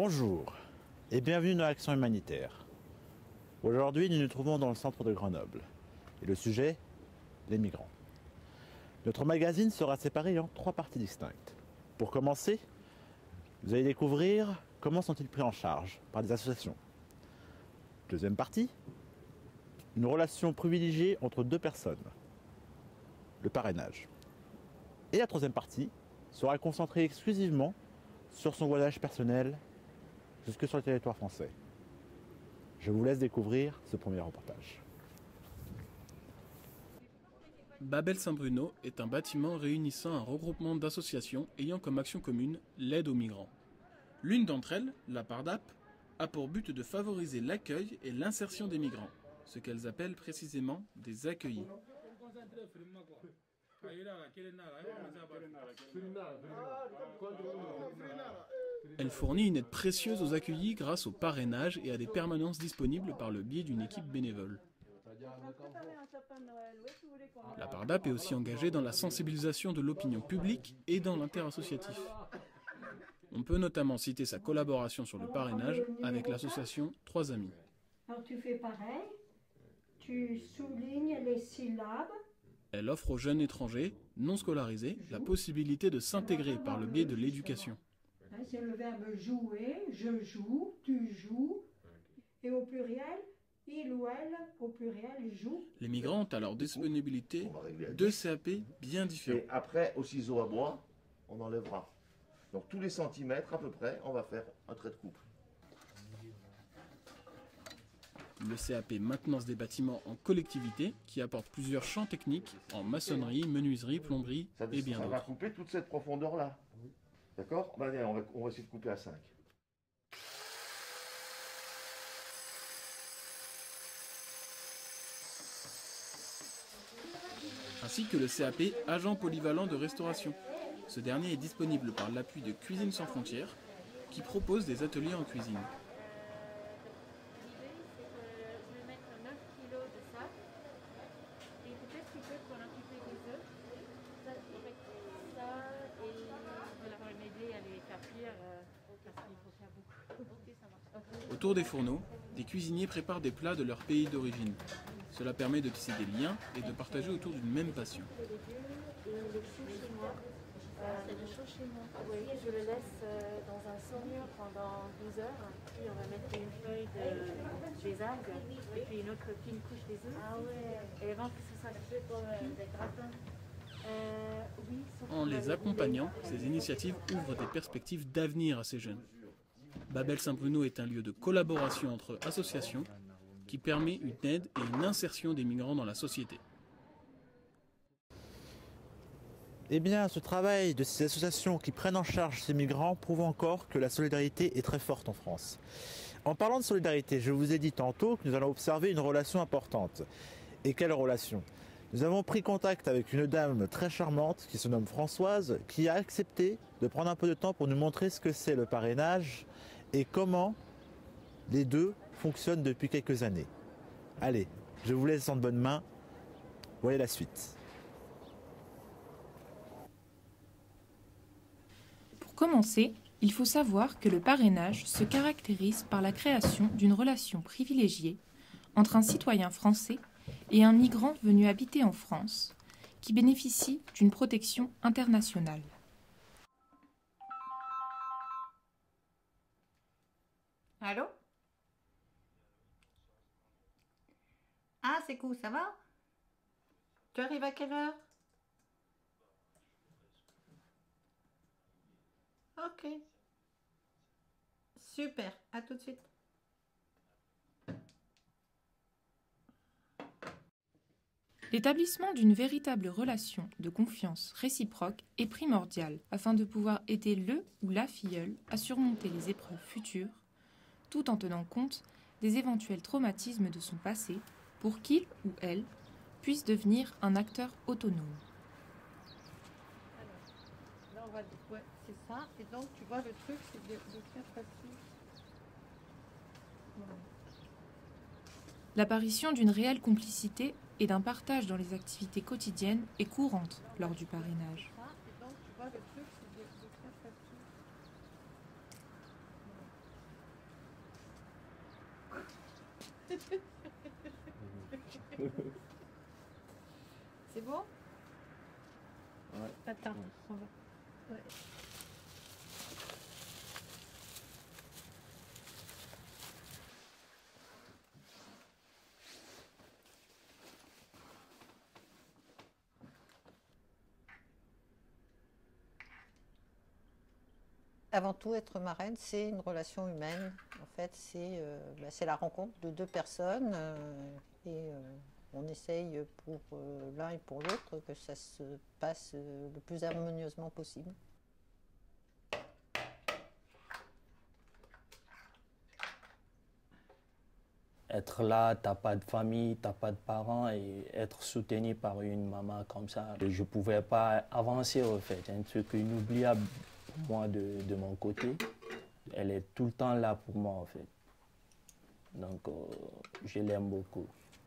Bonjour et bienvenue dans l'Action humanitaire. Aujourd'hui, nous nous trouvons dans le centre de Grenoble. Et le sujet, les migrants. Notre magazine sera séparé en 3 parties distinctes. Pour commencer, vous allez découvrir comment sont-ils pris en charge par des associations. Deuxième partie, une relation privilégiée entre 2 personnes, le parrainage. Et la troisième partie sera concentrée exclusivement sur son voyage personnel jusque sur le territoire français. Je vous laisse découvrir ce premier reportage. Babel-Saint-Bruno est un bâtiment réunissant un regroupement d'associations ayant comme action commune l'aide aux migrants. L'une d'entre elles, la PARDAP, a pour but de favoriser l'accueil et l'insertion des migrants, ce qu'elles appellent précisément des accueillis. Elle fournit une aide précieuse aux accueillis grâce au parrainage et à des permanences disponibles par le biais d'une équipe bénévole. La PARDAP est aussi engagée dans la sensibilisation de l'opinion publique et dans l'interassociatif. On peut notamment citer sa collaboration sur le parrainage avec l'association 3 Amis. Alors tu fais pareil, tu soulignes les syllabes. Elle offre aux jeunes étrangers, non scolarisés, la possibilité de s'intégrer par le biais de l'éducation. C'est le verbe jouer, je joue, tu joues, et au pluriel, il ou elle, au pluriel, joue. Les migrants ont à leur disponibilité 2 CAP bien différents. Et après, au ciseau à bois, on enlèvera. Donc tous les centimètres à peu près, on va faire un trait de coupe. Le CAP maintenance des bâtiments en collectivité qui apporte plusieurs champs techniques en maçonnerie, menuiserie, plomberie et bien Ça va d'autres. couper toute cette profondeur-là. D'accord? On va essayer de couper à 5. Ainsi que le CAP agent polyvalent de restauration. Ce dernier est disponible par l'appui de Cuisine sans frontières qui propose des ateliers en cuisine. Autour des fourneaux, des cuisiniers préparent des plats de leur pays d'origine. Cela permet de tisser des liens et de partager autour d'une même passion. C'est le chaud chez moi. Oui, je le laisse dans un saumure pendant 12 heures. Puis on va mettre une feuille des algues et puis une autre fine couche des œufs. Ah ouais. Et avant que ce soit fait comme des gratins. En les accompagnant, ces initiatives ouvrent des perspectives d'avenir à ces jeunes. Babel-Saint-Bruno est un lieu de collaboration entre associations qui permet une aide et une insertion des migrants dans la société. Eh bien, ce travail de ces associations qui prennent en charge ces migrants prouve encore que la solidarité est très forte en France. En parlant de solidarité, je vous ai dit tantôt que nous allons observer une relation importante. Et quelle relation ? Nous avons pris contact avec une dame très charmante qui se nomme Françoise, qui a accepté de prendre un peu de temps pour nous montrer ce que c'est le parrainage et comment les deux fonctionnent depuis quelques années. Allez, je vous laisse en de bonnes mains. Voyez la suite. Pour commencer, il faut savoir que le parrainage se caractérise par la création d'une relation privilégiée entre un citoyen français et un migrant venu habiter en France, qui bénéficie d'une protection internationale. Allô? Ah, c'est cool, ça va? Tu arrives à quelle heure? Ok. Super, à tout de suite. L'établissement d'une véritable relation de confiance réciproque est primordial afin de pouvoir aider le ou la filleule à surmonter les épreuves futures, tout en tenant compte des éventuels traumatismes de son passé pour qu'il ou elle puisse devenir un acteur autonome. Là, on va... Ouais, c'est ça. Et donc, tu vois, le truc, c'est de faire facile. Voilà. L'apparition d'une réelle complicité et d'un partage dans les activités quotidiennes est courante lors du parrainage. Ça, et donc, tu vois, le truc, c'est de faire facile. C'est bon? Ouais. Attends, on va. Ouais. Avant tout, être marraine, c'est une relation humaine. En fait, c'est la rencontre de deux personnes on essaye pour l'un et pour l'autre que ça se passe le plus harmonieusement possible. Être là, t'as pas de famille, t'as pas de parents et être soutenu par une maman comme ça, je pouvais pas avancer en fait. Un truc inoubliable pour moi de mon côté. Elle est tout le temps là pour moi en fait. Donc je l'aime beaucoup.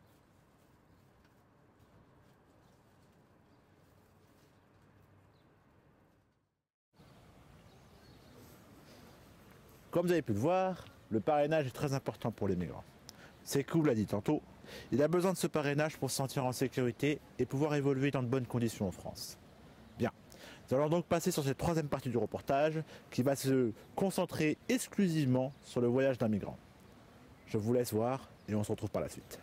Comme vous avez pu le voir, le parrainage est très important pour les migrants. Sékou l'a dit tantôt, il a besoin de ce parrainage pour se sentir en sécurité et pouvoir évoluer dans de bonnes conditions en France. Bien, nous allons donc passer sur cette troisième partie du reportage qui va se concentrer exclusivement sur le voyage d'un migrant. Je vous laisse voir et on se retrouve par la suite.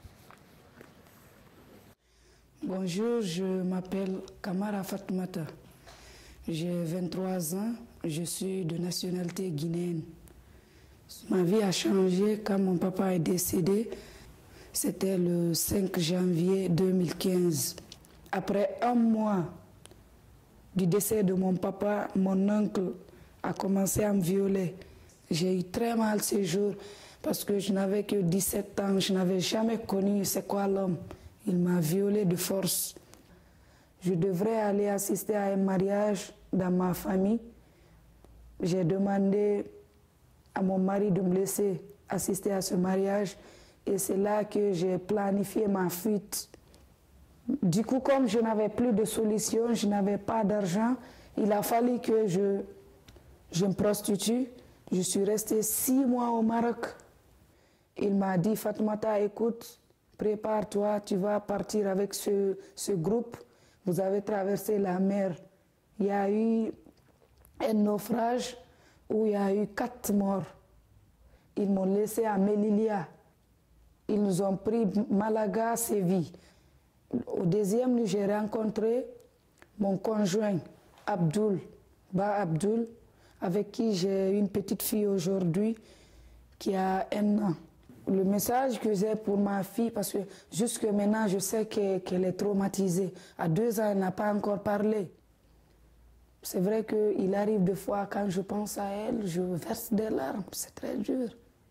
Bonjour, je m'appelle Kamara Fatmata. J'ai 23 ans, je suis de nationalité guinéenne. Ma vie a changé quand mon papa est décédé. C'était le 5 janvier 2015. Après un mois du décès de mon papa, mon oncle a commencé à me violer. J'ai eu très mal ce jour parce que je n'avais que 17 ans, je n'avais jamais connu c'est quoi l'homme. Il m'a violée de force. Je devrais aller assister à un mariage dans ma famille. J'ai demandé à mon mari de me laisser assister à ce mariage et c'est là que j'ai planifié ma fuite. Du coup, comme je n'avais plus de solution, je n'avais pas d'argent, il a fallu que je me prostitue. Je suis restée 6 mois au Maroc. Il m'a dit, Fatmata, écoute, prépare-toi, tu vas partir avec ce groupe. Vous avez traversé la mer. Il y a eu un naufrage où il y a eu 4 morts. Ils m'ont laissé à Melilla. Ils nous ont pris Malaga, Séville. Au deuxième lieu, j'ai rencontré mon conjoint, Abdoul, Abdoul, avec qui j'ai une petite fille aujourd'hui qui a 1 an. Le message que j'ai pour ma fille, parce que jusque maintenant, je sais qu'elle est traumatisée. À 2 ans, elle n'a pas encore parlé. C'est vrai qu'il arrive des fois, quand je pense à elle, je verse des larmes. C'est très dur.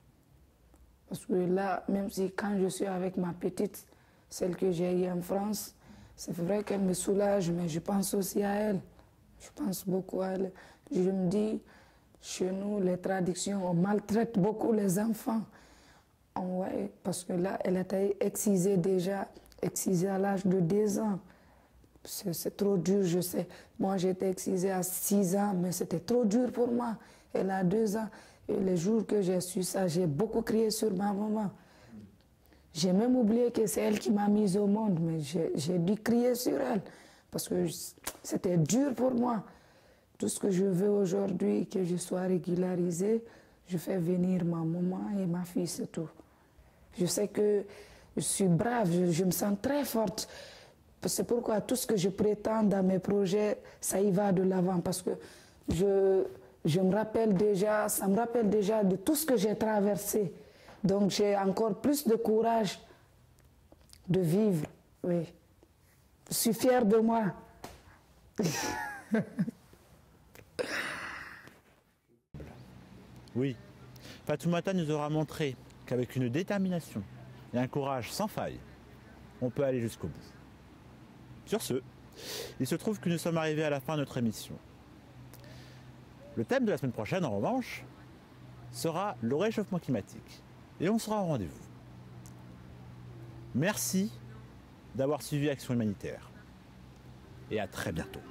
Parce que là, même si quand je suis avec ma petite, celle que j'ai eue en France, c'est vrai qu'elle me soulage, mais je pense aussi à elle. Je pense beaucoup à elle. Je me dis, chez nous, les traditions, on maltraite beaucoup les enfants. Ouais, parce que là, elle était excisée déjà, excisée à l'âge de 2 ans. C'est trop dur, je sais. Moi, j'ai été excisée à 6 ans, mais c'était trop dur pour moi. Elle a 2 ans. Et les jours que j'ai su ça, j'ai beaucoup crié sur ma maman. J'ai même oublié que c'est elle qui m'a mise au monde, mais j'ai dû crier sur elle. Parce que c'était dur pour moi. Tout ce que je veux aujourd'hui, que je sois régularisée, je fais venir ma maman et ma fille, c'est tout. Je sais que je suis brave, je me sens très forte. C'est pourquoi tout ce que je prétends dans mes projets, ça y va de l'avant. Parce que je me rappelle déjà, ça me rappelle déjà de tout ce que j'ai traversé. Donc j'ai encore plus de courage de vivre. Oui. Je suis fière de moi. Oui, Fatoumata nous aura montré qu'avec une détermination et un courage sans faille, on peut aller jusqu'au bout. Sur ce, il se trouve que nous sommes arrivés à la fin de notre émission. Le thème de la semaine prochaine, en revanche, sera le réchauffement climatique. Et on sera au rendez-vous. Merci d'avoir suivi Action Humanitaire. Et à très bientôt.